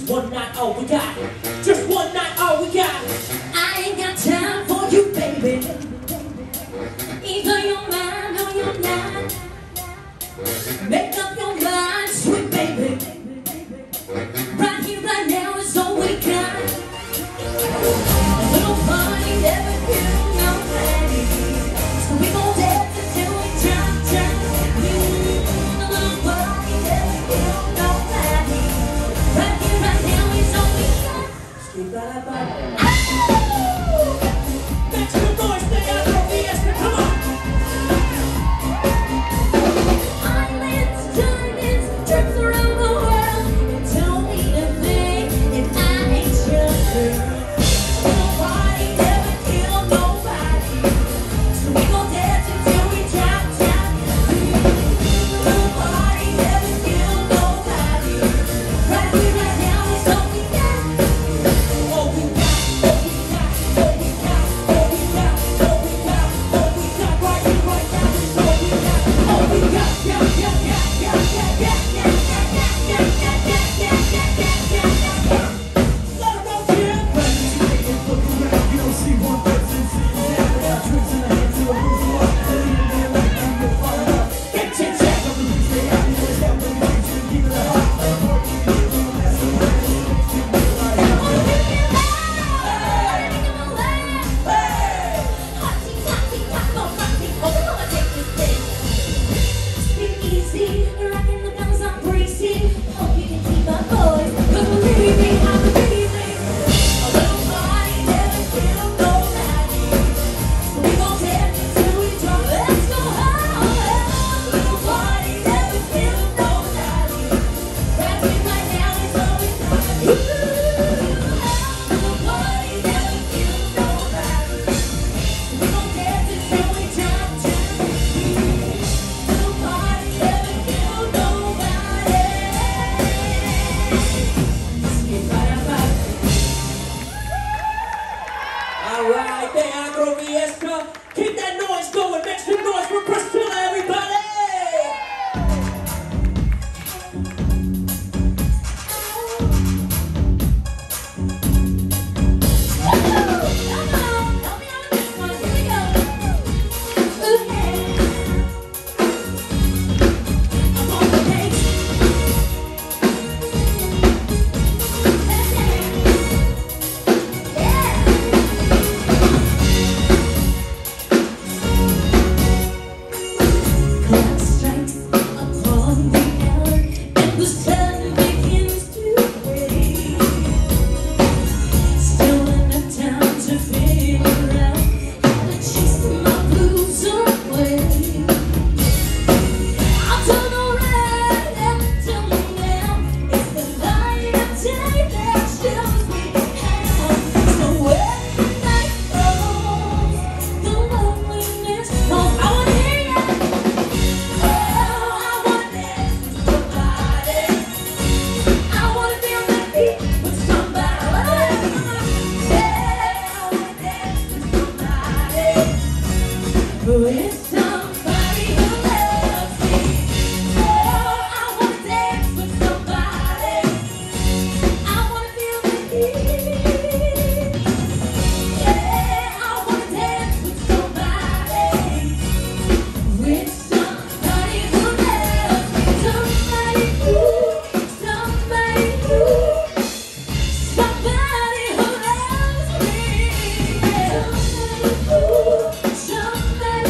Just one night, all we got. Just one night, all we got. I ain't got time for you, baby. Either you're mine or you're not. Make up your mind, sweet baby. Right here, right now is all we got. A little party never killed nobody. So we gon' dance until we drop down. A little party never killed nobody. Right here, right now is all we got. Street by la ba. Make some noise, stay out of Fiesta, come on. Islands, diamonds, trips around the world. And tell me a thing if I ain't your girl. Nobody never killed nobody. So we gon' dance until we drop down. Nobody never killed nobody. Right here, right now is all we got. All we got, all we got, all we got, all we got, all we got, all we got. Right here, right now is all we got. All we got, yeah, yeah, yeah, yeah, yeah, yeah, yeah, yeah, yeah, yeah, yeah, yeah, yeah, yeah. Let 'em know, kid. Look around, you don't see one person sitting down without drinks in the hand till it moves you up. Let it in there like I'm your father. Get check, check. Don't believe stay out here, it's that way we treat you, keep it a hot. Work you here, we don't mess around. Keep it right out. Alright, Teatro Fiesta. Keep that noise going. Make some noise for Priscilla, everybody. With somebody who loves me. Oh, I wanna dance with somebody. I wanna feel the heat. Yeah, I wanna dance with somebody. With somebody who loves me. Somebody who, somebody who, somebody who loves me. Somebody who, somebody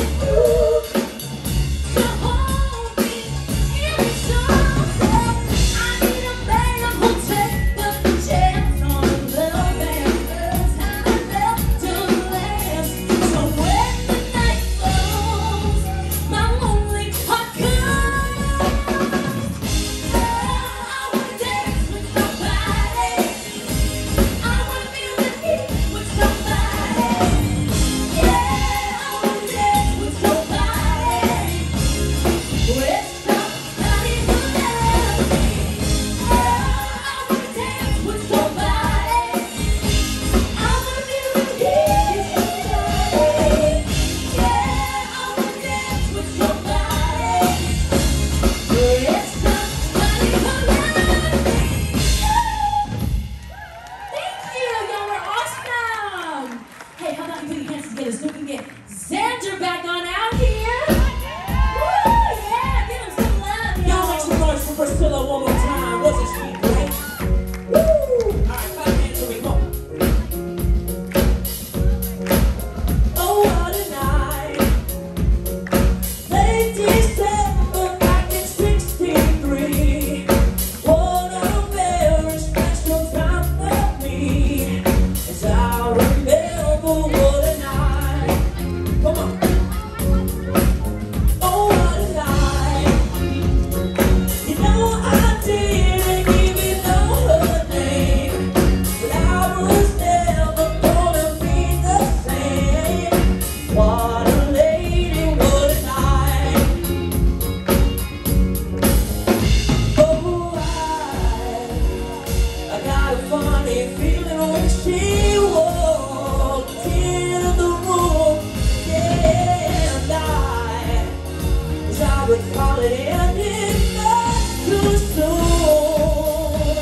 funny feeling when she walked into the room. Yeah, and as I recall it ended much too soon.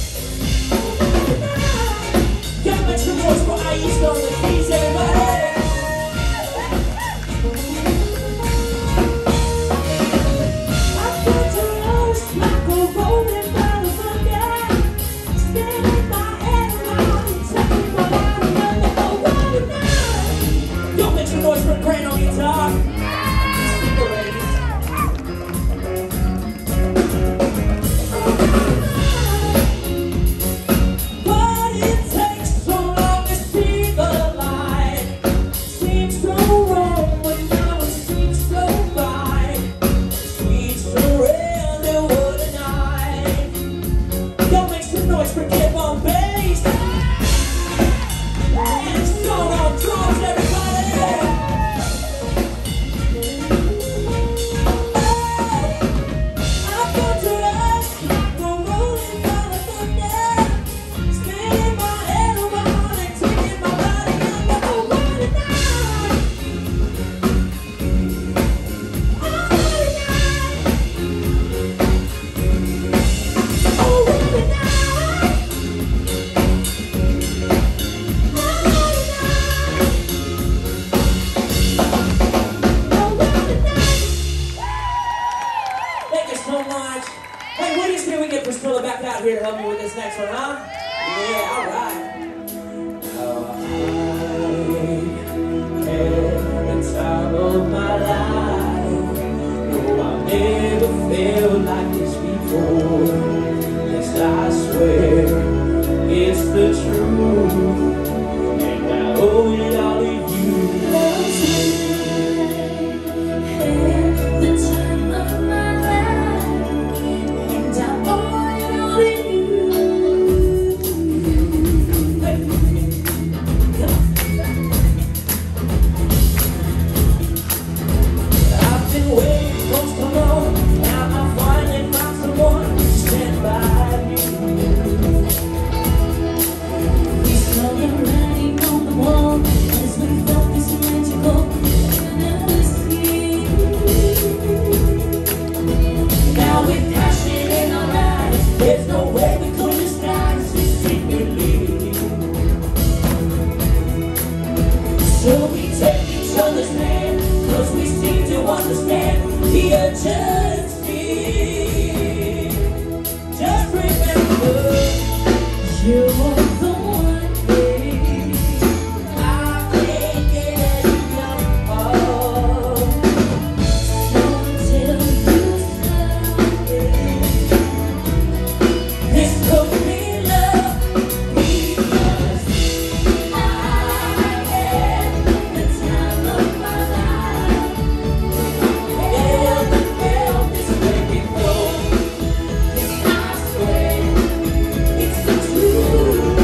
Gotta make some noise for Aisha on the keys, everybody. Noise for Grant on guitar. But it takes so long to see the light. Seems so wrong, but now it seems so right. Sweet surrender, what a night. Yo, make some noise for Kip on bass. And Sean on drums, everybody. Hey, what do you say we get Priscilla back out here to help me with this next one, huh? Yeah, all right. How I had the time of my life. No, I've never felt like this before. Yes, I swear it's the truth, and I owe it all to you. So we take each other's hand, 'cause we seem to understand the urgency. Just remember, you're the one thing I can't get enough of. So until you say this could be love, because it's the truth.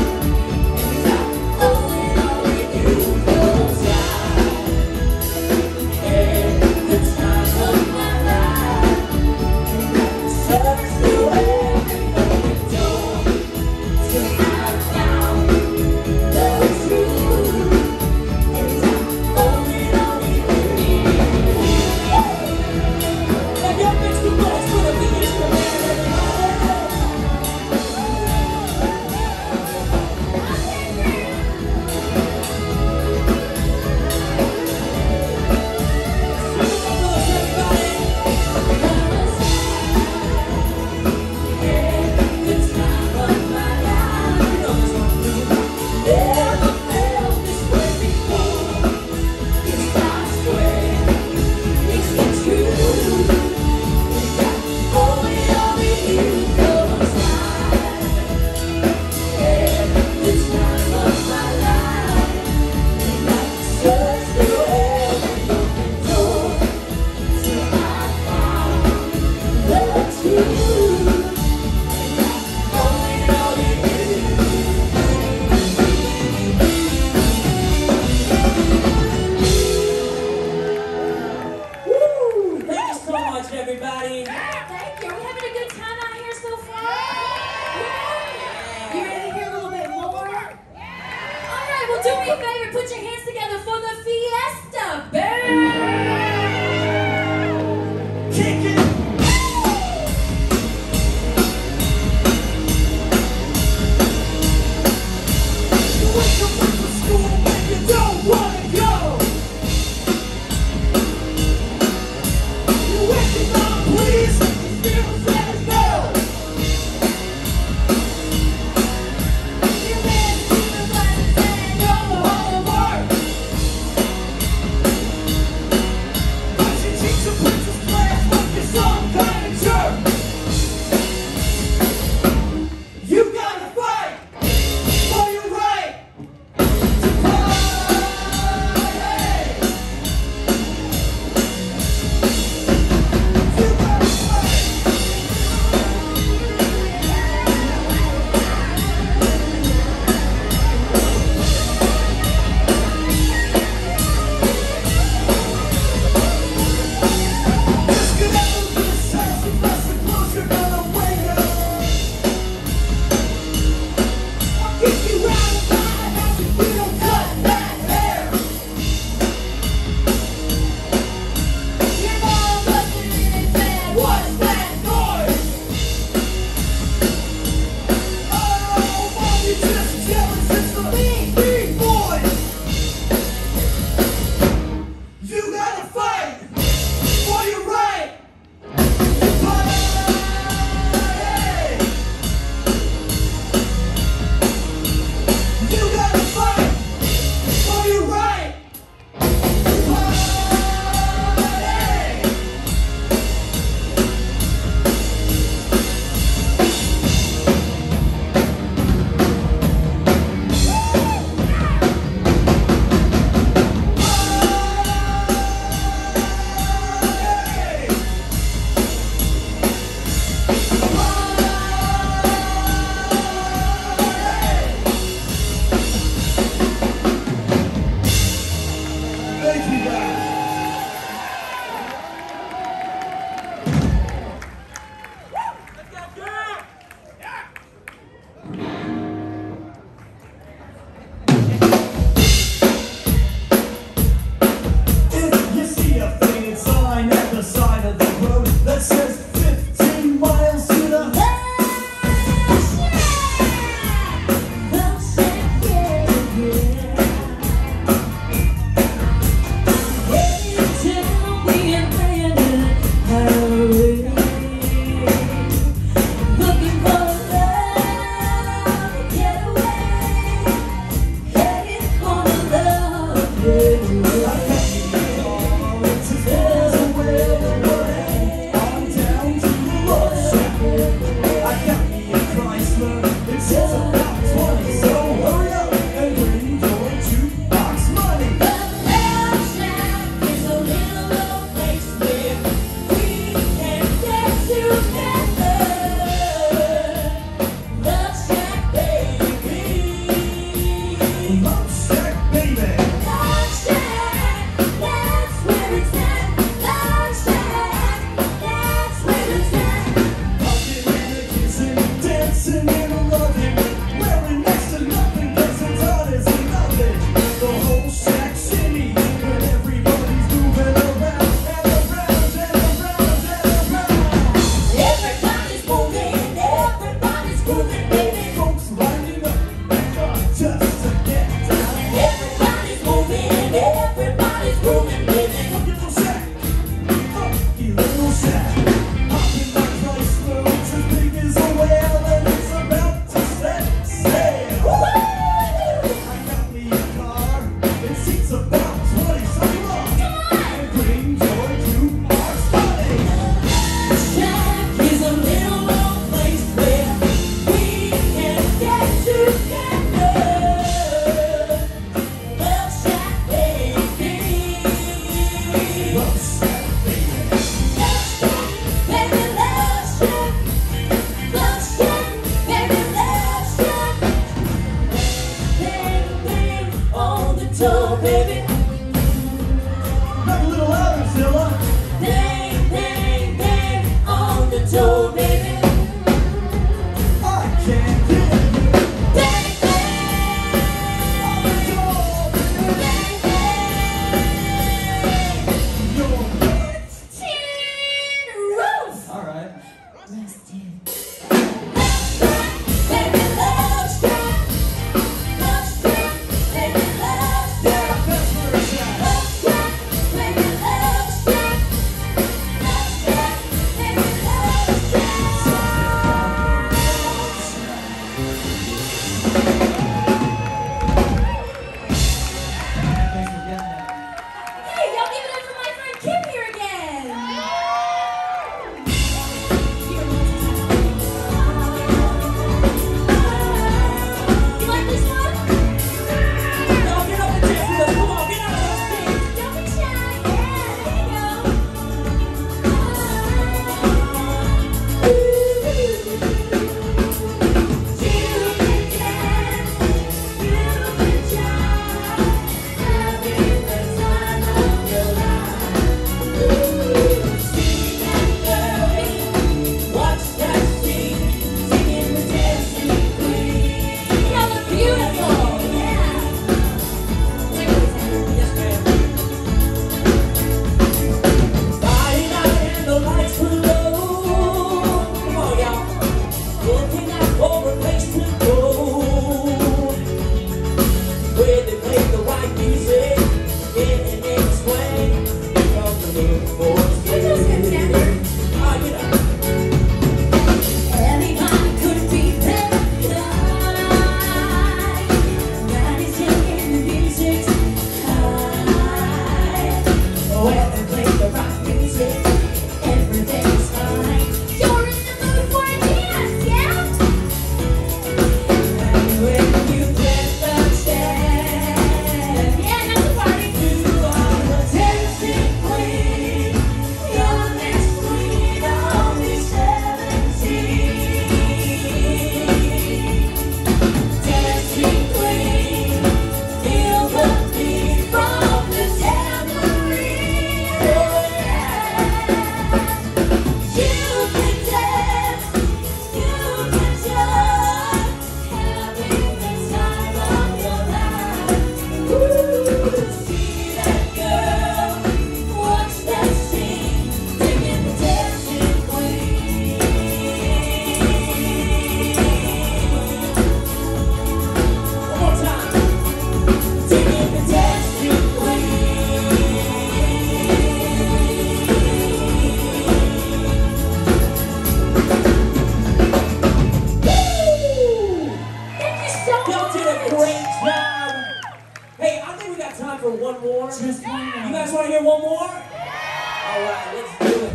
a great job. Hey, I think we got time for one more. Just one more. You guys want to hear one more? All right, let's do it.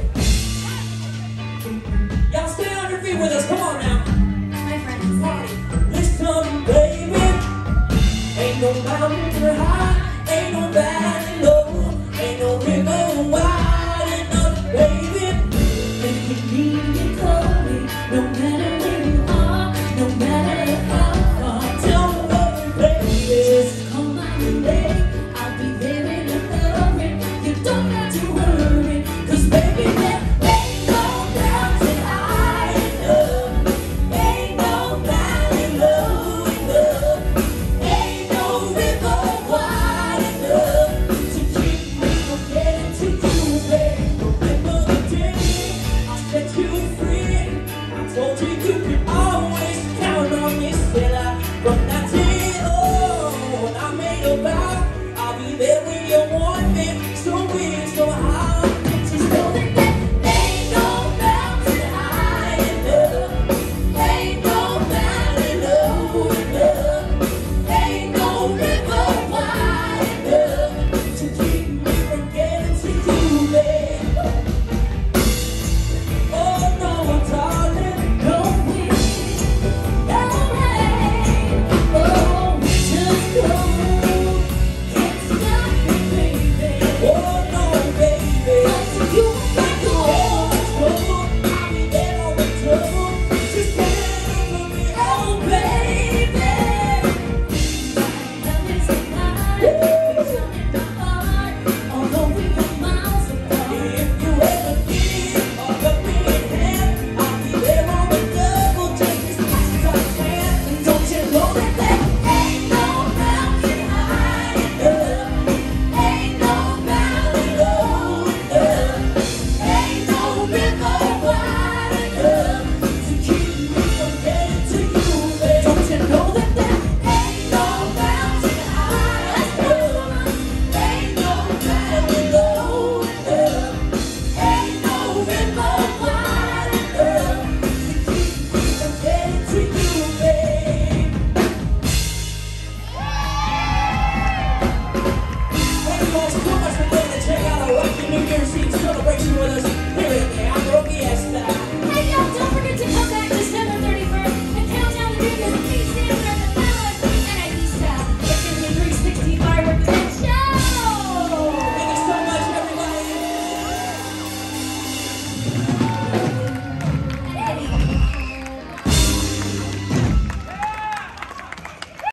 Y'all stay on your feet with us. Come on now. My friends. Party. Listen, baby. Ain't no mountain high.